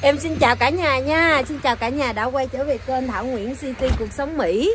Em xin chào cả nhà nha. Xin chào cả nhà đã quay trở về kênh Thảo Nguyễn City cuộc sống Mỹ.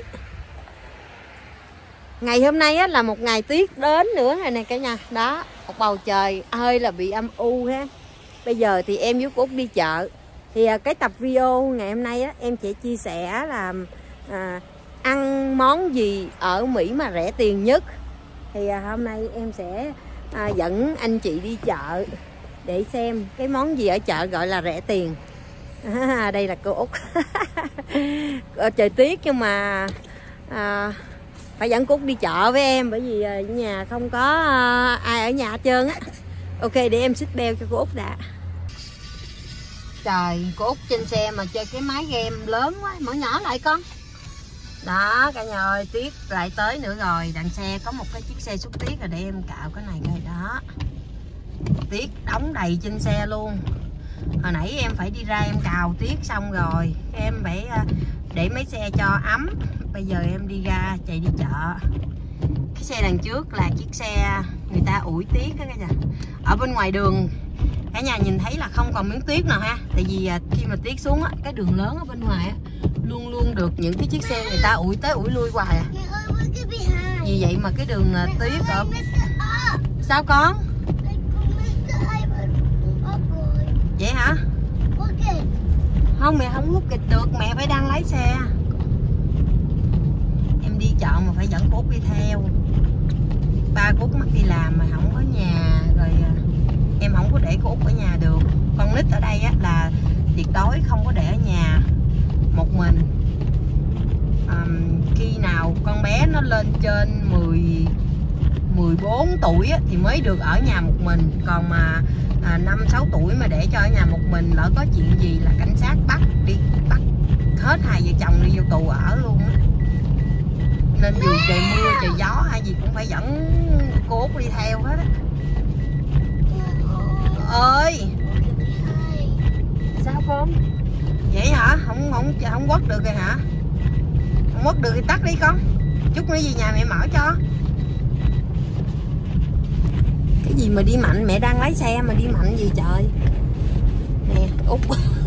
Ngày hôm nay á, là một ngày tuyết đến nữa rồi nè cả nhà. Đó, một bầu trời hơi là bị âm u ha. Bây giờ thì em với Cúc đi chợ. Thì cái tập video ngày hôm nay á, em sẽ chia sẻ là ăn món gì ở Mỹ mà rẻ tiền nhất. Thì hôm nay em sẽ dẫn anh chị đi chợ để xem cái món gì ở chợ gọi là rẻ tiền. Đây là cô Út. Trời tuyết nhưng mà phải dẫn cô Út đi chợ với em, bởi vì nhà không có ai ở nhà hết trơn á. Ok, để em xích beo cho cô Út đã. Trời, cô Út trên xe mà chơi cái máy game lớn quá, mở nhỏ lại con. Đó cả nhà ơi, tuyết lại tới nữa rồi. Đằng xe có một cái chiếc xe xúc tuyết rồi, để em cạo cái này coi đó. Tuyết đóng đầy trên xe luôn. Hồi nãy em phải đi ra em cào tuyết xong rồi em phải để mấy xe cho ấm. Bây giờ em đi ra chạy đi chợ. Cái xe đằng trước là chiếc xe người ta ủi tuyết đó cả nhà. Ở bên ngoài đường cả nhà nhìn thấy là không còn miếng tuyết nào ha. Tại vì khi mà tuyết xuống á, cái đường lớn ở bên ngoài á, luôn luôn được những cái chiếc xe người ta ủi tới ủi lui hoài à. Vì vậy mà cái đường tuyết ở... Sao con? Vậy hả? Không, mẹ không hút kịch được, mẹ phải đang lái xe. Em đi chợ mà phải dẫn Cút đi theo. Ba Cút mắc đi làm mà không có nhà, rồi em không có để Cút ở nhà được. Con nít ở đây á, là tuyệt đối không có để ở nhà một mình. Khi nào con bé nó lên trên 14 tuổi á, thì mới được ở nhà một mình. Còn mà 5-6 tuổi mà để cho ở nhà một mình, lỡ có chuyện gì là cảnh sát bắt hết hai vợ chồng đi vô tù ở luôn á. Nên dù trời mưa trời gió hay gì cũng phải dẫn cô Út đi theo hết á. Ơi sao con? Vậy hả? Không quất được rồi hả? Không quất được thì tắt đi con. Chút nữa về nhà mẹ mở cho. Cái gì mà đi mạnh, mẹ đang lái xe mà đi mạnh gì trời. Nè Út.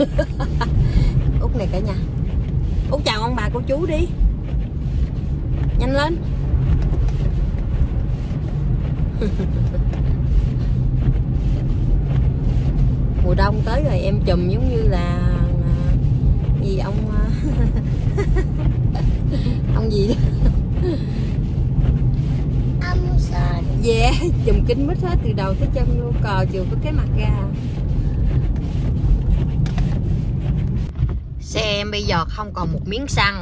Út này cả nhà. Út chào ông bà cô chú đi. Nhanh lên. Mùa đông tới rồi em chùm giống như là gì ông ông gì đó. Yeah, chùm kính mít hết từ đầu tới chân luôn, cò chừa có cái mặt ra. Xe em bây giờ không còn một miếng xăng.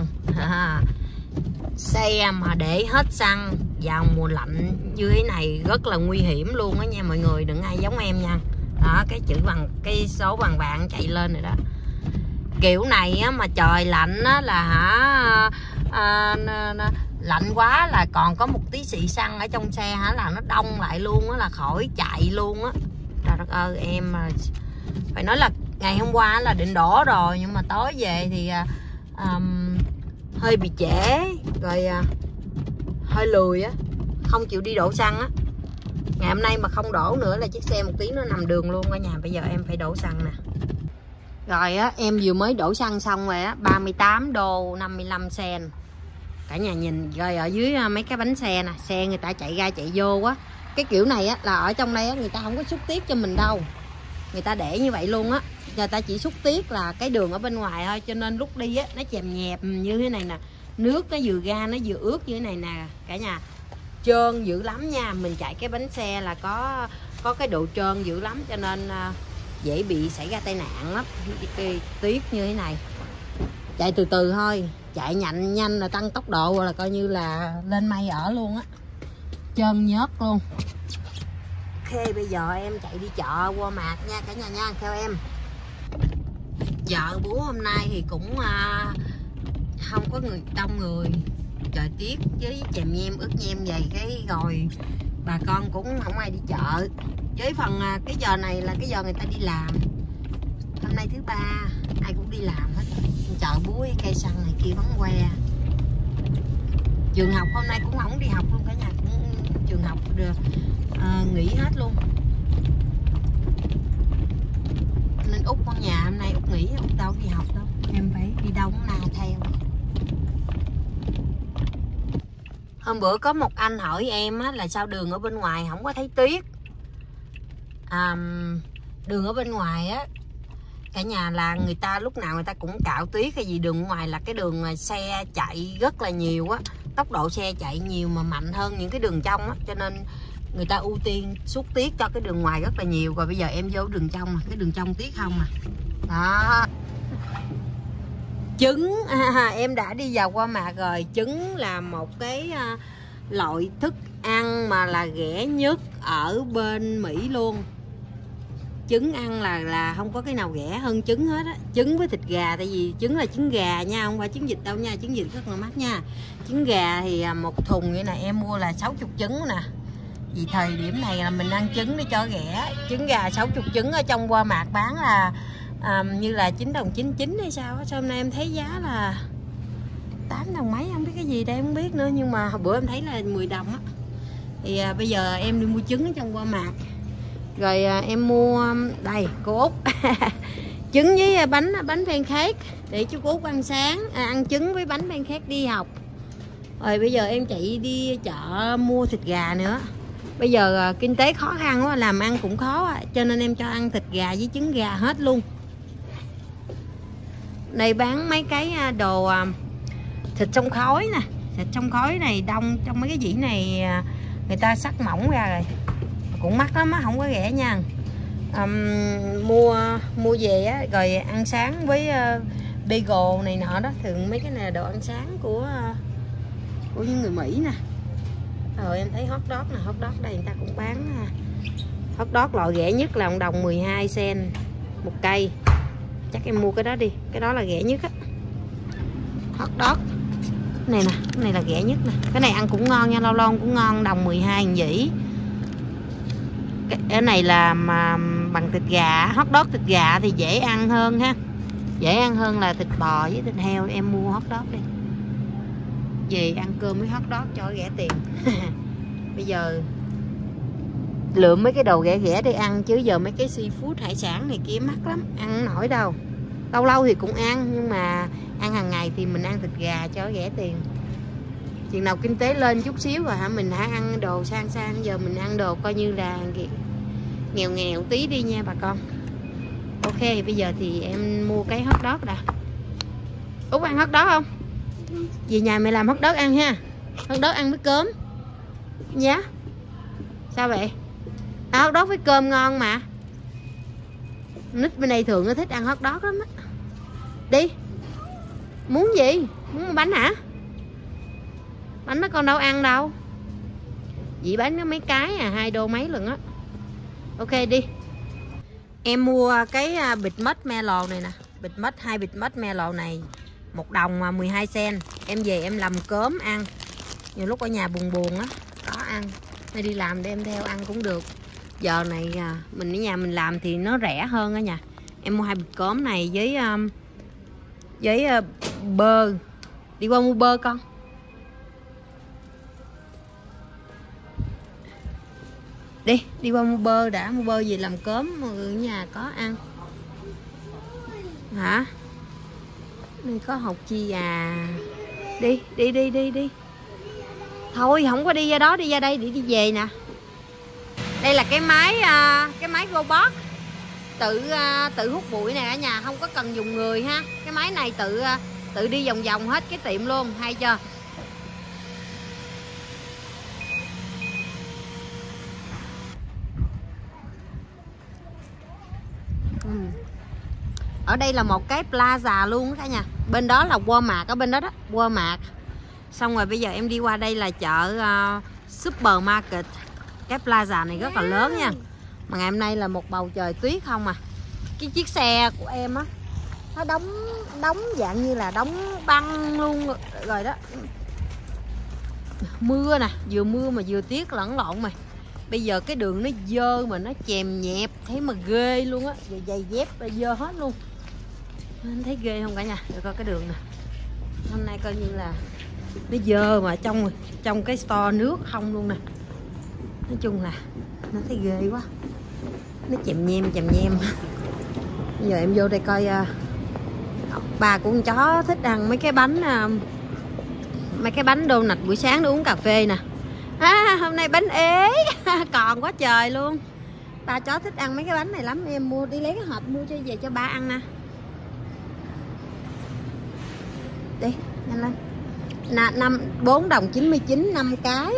Xe mà để hết xăng vào mùa lạnh như thế này rất là nguy hiểm luôn á nha mọi người, đừng ai giống em nha. Đó, cái chữ bằng cái số vàng vàng chạy lên rồi đó. Kiểu này á, mà trời lạnh á, là lạnh quá là còn có một tí xị xăng ở trong xe hả, là nó đông lại luôn á, là khỏi chạy luôn á. Trời đất ơi, em phải nói là ngày hôm qua là định đổ rồi, nhưng mà tối về thì hơi bị trễ rồi, hơi lười á, không chịu đi đổ xăng á. Ngày hôm nay mà không đổ nữa là chiếc xe một tí nó nằm đường luôn cả nhà. Bây giờ em phải đổ xăng nè. Rồi á, em vừa mới đổ xăng xong rồi á, 38 đô 55 sen. Cả nhà nhìn rồi ở dưới mấy cái bánh xe nè, xe người ta chạy ra chạy vô á. Cái kiểu này á, là ở trong đây á, người ta không có xúc tiết cho mình đâu. Người ta để như vậy luôn á. Người ta chỉ xúc tiết là cái đường ở bên ngoài thôi. Cho nên lúc đi á, nó chèm nhẹp như thế này nè. Nước nó vừa ra, nó vừa ướt như thế này nè cả nhà. Trơn dữ lắm nha. Mình chạy cái bánh xe là có cái độ trơn dữ lắm. Cho nên dễ bị xảy ra tai nạn lắm. Cái tuyết như thế này. Chạy từ từ thôi. Chạy nhanh là tăng tốc độ là coi như là lên mây ở luôn á. Trơn nhớt luôn. Ok, bây giờ em chạy đi chợ qua mạc nha cả nhà nha, theo em. Chợ búa hôm nay thì cũng không có đông người. Trời tuyết với chèm nhem ướt nhem vậy cái rồi bà con cũng không ai đi chợ. Với phần cái giờ này là cái giờ người ta đi làm. Hôm nay thứ ba ai cũng đi làm hết. Chợ búa cây xăng này kia vắng que. Trường học hôm nay cũng không đi học luôn cả nhà, cũng trường học được nghỉ hết luôn. Nên Út con nhà hôm nay Út nghỉ. đi học đâu, em phải đi đâu cũng nào theo. Hôm bữa có một anh hỏi em á, là sao đường ở bên ngoài không có thấy tuyết. Đường ở bên ngoài á cả nhà là người ta lúc nào người ta cũng cạo tuyết hay gì. Đường ngoài là cái đường mà xe chạy rất là nhiều á, tốc độ xe chạy nhiều mà mạnh hơn những cái đường trong á, cho nên người ta ưu tiên xúc tuyết cho cái đường ngoài rất là nhiều. Rồi bây giờ em vô đường trong mà cái đường trong tuyết không à. Đó. Trứng em đã đi vào qua mạc rồi. Trứng là một cái loại thức ăn mà là rẻ nhất ở bên Mỹ luôn. Trứng ăn là không có cái nào rẻ hơn trứng hết á. Trứng với thịt gà, tại vì trứng là trứng gà nha, không phải trứng vịt đâu nha. Trứng vịt rất là mắc nha. Trứng gà thì một thùng như này em mua là 60 trứng nè. Vì thời điểm này là mình ăn trứng để cho rẻ. Trứng gà 60 trứng ở trong qua mạc bán là như là 9 đồng 99 hay sao. Sao hôm nay em thấy giá là 8 đồng mấy, không biết cái gì đây không biết nữa. Nhưng mà hồi bữa em thấy là 10 đồng á. Thì bây giờ em đi mua trứng ở trong qua mạc. Rồi em mua đây cô Út trứng với bánh pancake để cho cô Út ăn sáng, ăn trứng với bánh pancake đi học. Rồi bây giờ em chạy đi chợ mua thịt gà nữa. Bây giờ kinh tế khó khăn quá, làm ăn cũng khó, cho nên em cho ăn thịt gà với trứng gà hết luôn. Đây bán mấy cái đồ thịt trong khói nè. Thịt trong khói này đông, trong mấy cái dĩ này người ta sắc mỏng ra rồi, cũng mắc lắm á, không có rẻ nha. Mua về á, rồi ăn sáng với bagel này nọ đó. Thường mấy cái này là đồ ăn sáng của những người Mỹ nè. Rồi em thấy hot dog nè, hot dog đây người ta cũng bán hot dog loại rẻ nhất là 1 đồng 12 cent một cây. Chắc em mua cái đó đi, cái đó là rẻ nhất á. Hot dog này nè, cái này là rẻ nhất nè. Cái này ăn cũng ngon nha, lâu lâu cũng ngon, 1 đồng 12 dĩ. Cái này là mà bằng thịt gà. Hot dog thịt gà thì dễ ăn hơn ha, dễ ăn hơn là thịt bò với thịt heo. Em mua hot dog đi, về ăn cơm với hot dog cho rẻ tiền. Bây giờ lượm mấy cái đồ rẻ rẻ đi ăn, chứ giờ mấy cái seafood hải sản này kia mắc lắm, ăn không nổi đâu. Lâu lâu thì cũng ăn, nhưng mà ăn hàng ngày thì mình ăn thịt gà cho rẻ tiền. Chừng nào kinh tế lên chút xíu rồi hả, mình hãy ăn đồ sang sang. Giờ mình ăn đồ coi như là nghèo nghèo tí đi nha bà con. Ok, bây giờ thì em mua cái hot dog đã. Út ăn hot dog không? Về nhà mày làm hot dog ăn ha. Hot dog ăn với cơm nhá. Sao vậy? Hot dog với cơm ngon mà. Nít bên đây thường nó thích ăn hot dog lắm á. Đi. Muốn gì? Muốn bánh hả? Bánh nó con đâu ăn đâu. Dĩ bánh nó mấy cái 2 đô mấy lần á. Ok đi. Em mua cái bịt marshmallow này nè. Bịt mít, 2 bịt marshmallow này 1 đồng 12 cent. Em về em làm cơm ăn. Nhiều lúc ở nhà buồn buồn á, có ăn. Hay đi làm để em theo ăn cũng được. Giờ này mình ở nhà mình làm thì nó rẻ hơn á nha. Em mua 2 bịch cơm này với bơ. Đi qua mua bơ con. Đi qua mua bơ đã, mua bơ về làm cơm mọi người ở nhà có ăn. Hả? Đây có hột chi à. Đi. Thôi không có đi ra đó, đi ra đây để đi về nè. Đây là cái máy robot tự hút bụi này ở nhà, không có cần dùng người ha. Cái máy này tự đi vòng vòng hết cái tiệm luôn, hay chưa? Ở đây là một cái plaza luôn cả nhà. Bên đó là Walmart, ở bên đó đó, Walmart. Xong rồi bây giờ em đi qua đây là chợ supermarket. Cái plaza này rất là lớn nha. Mà ngày hôm nay là một bầu trời tuyết không à. Cái chiếc xe của em á, nó đóng dạng như là đóng băng luôn rồi đó. Mưa nè, vừa mưa mà vừa tuyết lẫn lộn mà. Bây giờ cái đường nó dơ mà nó chèm nhẹp, thấy mà ghê luôn á. Giờ giày dép dơ hết luôn. Anh thấy ghê không cả nhà? Để coi cái đường nè. Hôm nay coi như là nó dơ mà trong cái store nước không luôn nè. Nói chung là nó thấy ghê quá. Nó chèm nhem. Bây giờ em vô đây coi Bà của con chó thích ăn mấy cái bánh donut buổi sáng để uống cà phê nè. Hôm nay bánh ế còn quá trời luôn. Ba chó thích ăn mấy cái bánh này lắm. Em mua đi lấy cái hộp mua cho về cho ba ăn nè. Đi nhanh lên. 4 đồng 99 5 cái.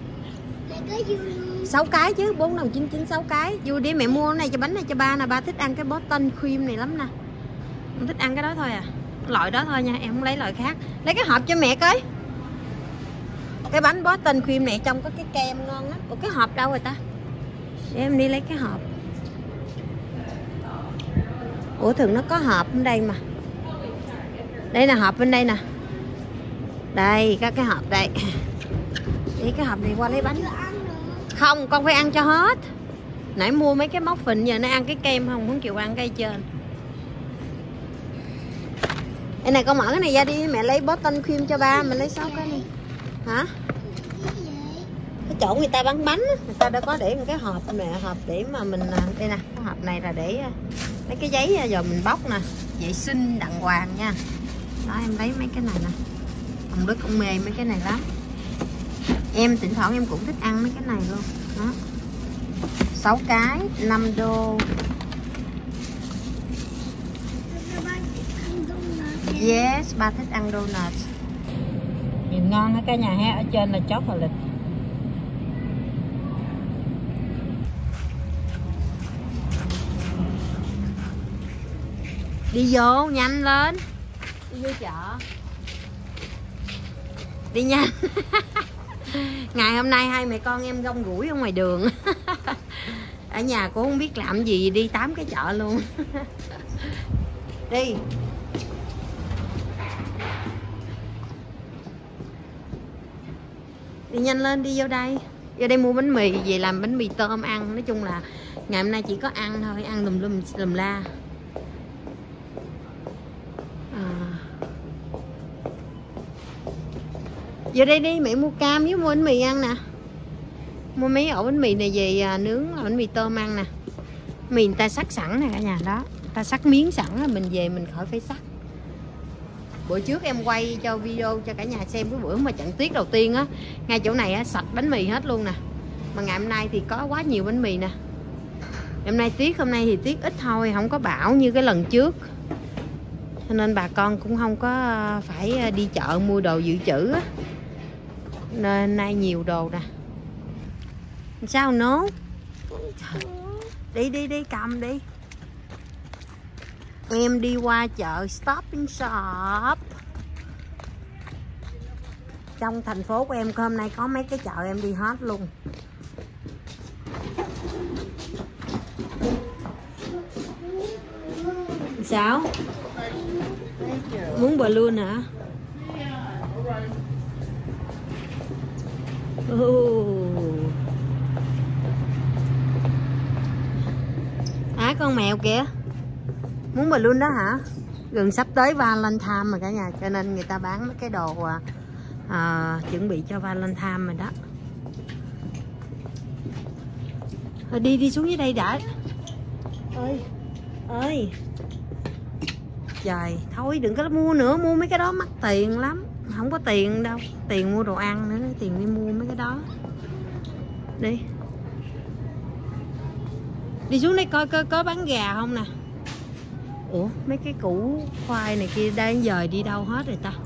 6 cái chứ, 4 đồng 99 6 cái. Vui đi, mẹ mua cái này cho bánh này cho ba nè. Ba thích ăn cái Boston cream này lắm nè. Không thích ăn cái đó thôi à. Loại đó thôi nha, em không lấy loại khác. Lấy cái hộp cho mẹ coi. Cái bánh Boston cream này trong có cái kem ngon lắm. Ủa cái hộp đâu rồi ta? Để em đi lấy cái hộp. Ủa thường nó có hộp bên đây mà. Đây nè, hộp bên đây nè. Đây, có cái hộp đây. Đi cái hộp này qua lấy bánh. Không, con phải ăn cho hết. Nãy mua mấy cái muffin giờ nó ăn cái kem không chịu ăn cái trên. Đây này, con mở cái này ra đi, mẹ lấy Boston cream cho ba, mẹ lấy 6 cái đi. Hả? Cái chỗ người ta bán bánh, người ta đã có để một cái hộp nè, hộp để mà mình đây nè, cái hộp này là để lấy cái giấy giờ mình bóc nè, vệ sinh đàng hoàng nha. Đó em lấy mấy cái này nè. Ông Đức cũng mê mấy cái này lắm. Em thỉnh thoảng em cũng thích ăn mấy cái này luôn. Đó. 6 cái 5 đô. Yes, ba thích ăn donut. Nhìn ngon hết cả nhà ha. Ở trên là chocolate. Đi vô nhanh lên. Đi vô chợ. Đi nhanh. Ngày hôm nay hai mẹ con em gông gũi ở ngoài đường. Ở nhà cũng không biết làm gì, đi 8 cái chợ luôn. Đi. Đi nhanh lên, đi vô đây. Vô đây mua bánh mì về làm bánh mì tôm ăn. Nói chung là ngày hôm nay chỉ có ăn thôi, ăn lùm la. Vô đây đi, mẹ mua cam với mua bánh mì ăn nè. Mua mấy ổ bánh mì này về nướng là bánh mì tôm ăn nè. Mì người ta sắc sẵn nè cả nhà đó. Người ta sắc miếng sẵn là mình về mình khỏi phải sắc. Bữa trước em quay cho video cho cả nhà xem cái bữa mà trận tuyết đầu tiên á. Ngay chỗ này á, sạch bánh mì hết luôn nè. Mà ngày hôm nay thì có quá nhiều bánh mì nè. Hôm nay tuyết, hôm nay thì tuyết ít thôi, không có bão như cái lần trước. Cho nên bà con cũng không có phải đi chợ mua đồ dự trữ á. Nên nay nhiều đồ nè. Sao nốt? Đi cầm đi. Em đi qua chợ Stop and Shop. Trong thành phố của em hôm nay có mấy cái chợ em đi hết luôn. Sao? Muốn balloon hả? Con mèo kìa. Muốn balloon đó hả? Gần sắp tới Valentine mà cả nhà, cho nên người ta bán mấy cái đồ chuẩn bị cho Valentine rồi đó. Thôi đi xuống dưới đây đã. Ơi. Trời, thôi đừng có mua nữa, mua mấy cái đó mắc tiền lắm. Không có tiền đâu, tiền mua đồ ăn nữa, tiền đi mua mấy cái đó. Đi. Đi xuống đây coi có bán gà không nè. Ủa mấy cái củ khoai này kia đang dời đi đâu hết rồi ta?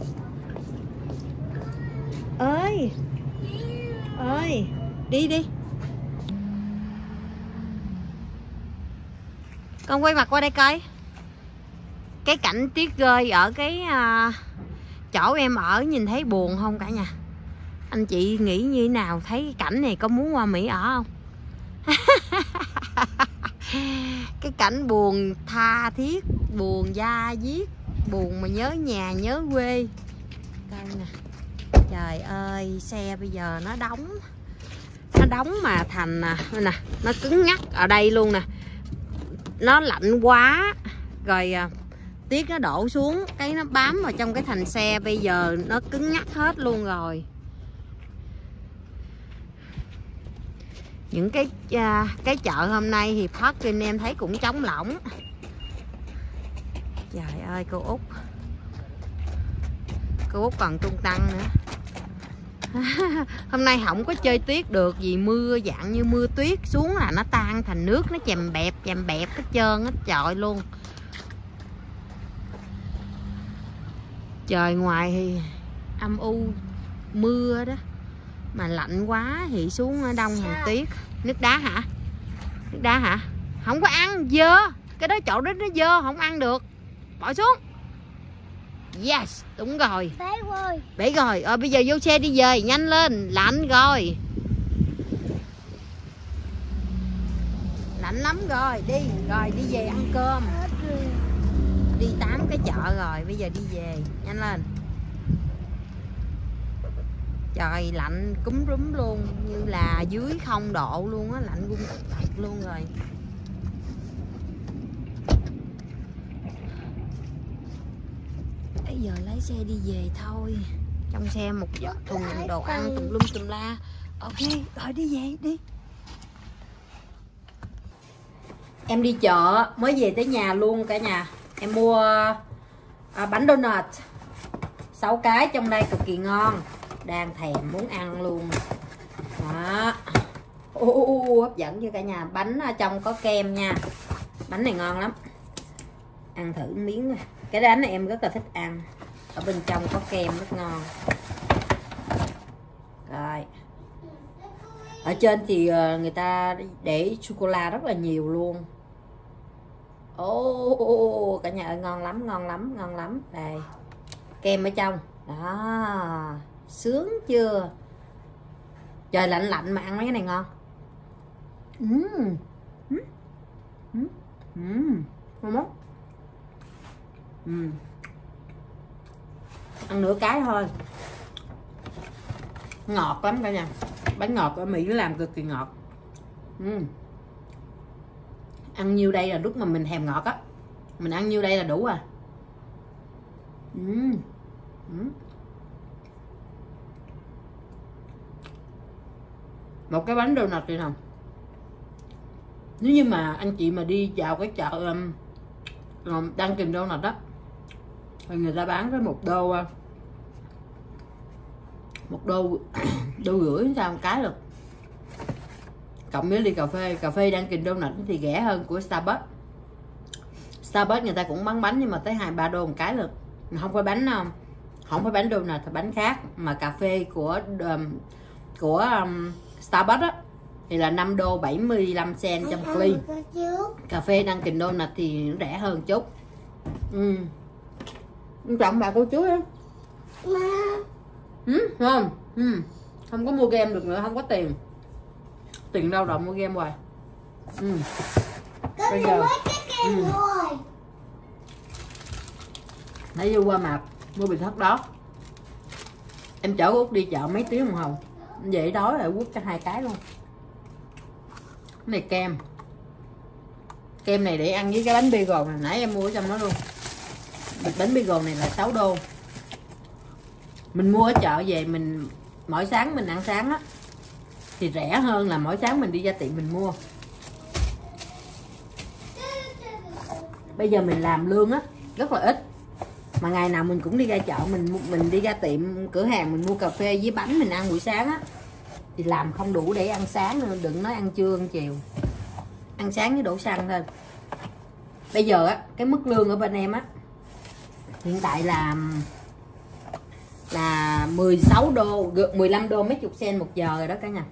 Ơi đi. Con quay mặt qua đây coi. Cái cảnh tuyết rơi ở cái chỗ em ở nhìn thấy buồn không cả nhà? Anh chị nghĩ như thế nào? Thấy cái cảnh này có muốn qua Mỹ ở không? Cái cảnh buồn tha thiết, buồn da diết, buồn mà nhớ nhà nhớ quê. Đây nè. Trời ơi, xe bây giờ nó đóng mà thành nè, nó cứng ngắc ở đây luôn nè. Nó lạnh quá rồi tuyết nó đổ xuống cái nó bám vào trong cái thành xe, bây giờ nó cứng ngắc hết luôn rồi. Những cái chợ hôm nay thì parking em thấy cũng trống lỏng. Trời ơi cô Út. Cô Út còn tung tăng nữa. Hôm nay không có chơi tuyết được vì mưa dạng như mưa tuyết xuống là nó tan thành nước, nó chèm bẹp hết trơn hết trọi luôn. Trời ngoài thì âm u mưa đó, mà lạnh quá thì xuống đông hàng tuyết. Nước đá hả? Nước đá hả? Không có ăn, dơ. Cái đó chỗ đó nó dơ, không ăn được. Bỏ xuống. Yes, đúng rồi. Bể rồi. Bây giờ vô xe đi về, nhanh lên, lạnh rồi. Lạnh lắm rồi, đi về ăn cơm. Đi 8 cái chợ rồi, bây giờ đi về, nhanh lên. Trời lạnh cúm rúm luôn, như là dưới 0 độ luôn á, lạnh gung thật luôn rồi. Bây giờ lấy xe đi về thôi. Trong xe một thùng đồ ăn tùm lum tùm la. Ok, rồi đi về đi. Em đi chợ mới về tới nhà luôn cả nhà. Em mua bánh donut 6 cái, trong đây cực kỳ ngon. Đang thèm muốn ăn luôn. Đó. Hấp dẫn cho cả nhà. Bánh ở trong có kem nha. Bánh này ngon lắm. Ăn thử miếng này. Cái bánh này em rất là thích ăn. Ở bên trong có kem rất ngon. Rồi. Ở trên thì người ta để sô-cô-la rất là nhiều luôn. Cả nhà ơi, ngon lắm. Đây. Kem ở trong. Đó. Sướng chưa? Trời lạnh mà ăn mấy cái này ngon. Ngon lắm. Ăn nửa cái thôi. Ngọt lắm cả nhà. Bánh ngọt ở Mỹ nó làm cực kỳ ngọt. Ăn nhiêu đây là lúc mà mình thèm ngọt á. Mình ăn nhiêu đây là đủ à. Một cái bánh donut này nè. Nếu như mà anh chị mà đi vào cái chợ Dunkin Donut đó thì người ta bán cái $1 $1.50 sao một cái được. Cộng với ly cà phê Dunkin Donut thì rẻ hơn của Starbucks. Starbucks người ta cũng bán bánh nhưng mà tới $2-3 một cái được. Không phải bánh donut thì bánh khác. Mà cà phê của Starbucks á thì là $5.75 trong ly. Cà phê Dunkin Donut thì nó rẻ hơn chút. Trọng bà cô chú á. Không. Không có mua game được nữa, không có tiền. Tiền đâu đâu mua game hoài. Bây giờ nãy vô qua map mua bị thất đó. Em chở Út đi chợ mấy tiếng đồng hồ. Vậy đói rồi quất cho 2 cái luôn. Cái này kem. Kem này để ăn với cái bánh bagel này, nãy em mua ở trong đó luôn. Bịch bánh bagel này là $6. Mình mua ở chợ về mình mỗi sáng mình ăn sáng á thì rẻ hơn là mỗi sáng mình đi ra tiệm mình mua. Bây giờ mình làm lương á rất là ít, mà ngày nào mình cũng đi ra chợ, mình đi ra tiệm cửa hàng mình mua cà phê với bánh mình ăn buổi sáng á thì làm không đủ để ăn sáng nữa, đừng nói ăn trưa ăn chiều. Ăn sáng với đổ xăng thôi. Bây giờ á cái mức lương ở bên em á hiện tại là $16, 15 đô mấy chục sen 1 giờ rồi đó cả nhà.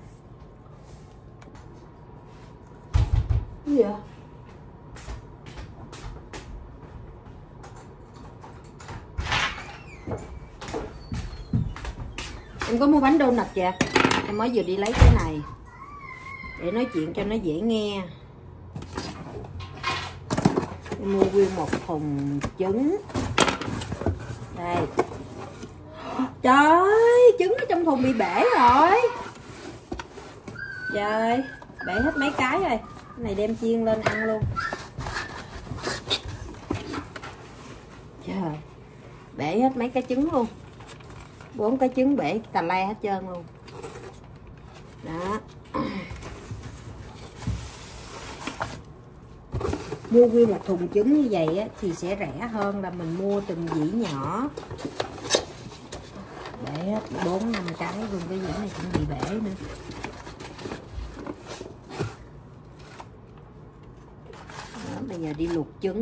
Cái gì vậy? Em có mua bánh donut kìa. Em mới vừa đi lấy cái này để nói chuyện cho nó dễ nghe. Em mua nguyên một thùng trứng. Đây. Trời ơi, trứng ở trong thùng bị bể rồi. Trời, bể hết mấy cái rồi. Cái này đem chiên lên ăn luôn. Trời, bể hết mấy cái trứng luôn. 4 cái trứng bể tà le hết trơn luôn. Đó. Mua nguyên một thùng trứng như vậy á, thì sẽ rẻ hơn là mình mua từng dĩ nhỏ. Để hết 4-5 cái luôn, cái dĩ này cũng bị bể nữa. Đó, bây giờ đi luộc trứng.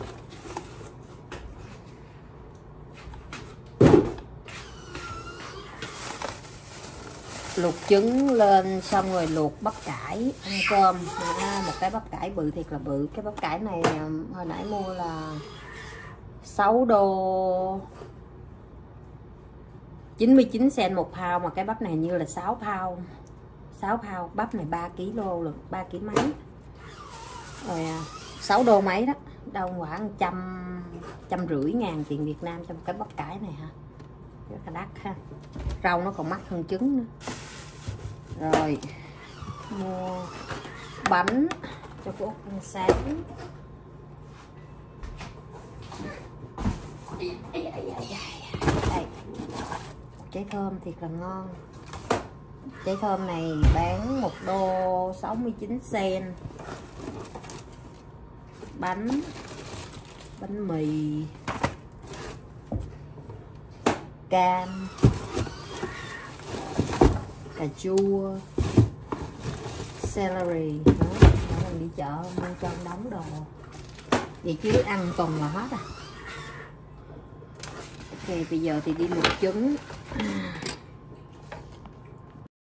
Luộc trứng lên xong rồi luộc bắp cải ăn cơm. Một cái bắp cải bự thiệt là bự. Cái bắp cải này hồi nãy mua là 6 đô 99 cent một pound, mà cái bắp này như là 6 pound. 6 pound, bắp này 3 kg luôn, 3 kg mấy. Rồi 6 đô mấy đó, đâu khoảng 150 ngàn tiền Việt Nam trong cái bắp cải này ha. Rất là đắt ha. Rau nó còn mắc hơn trứng nữa. Rồi mua bánh cho cô Út ăn sáng. Đây, trái thơm thiệt là ngon. Trái thơm này bán 1 đô 69 cent. Bánh mì, cam, cà chua, celery. Đó, mình đi chợ mua cho đóng đồ. Vậy chứ ăn tuần là hết à. Ok, bây giờ thì đi luộc trứng.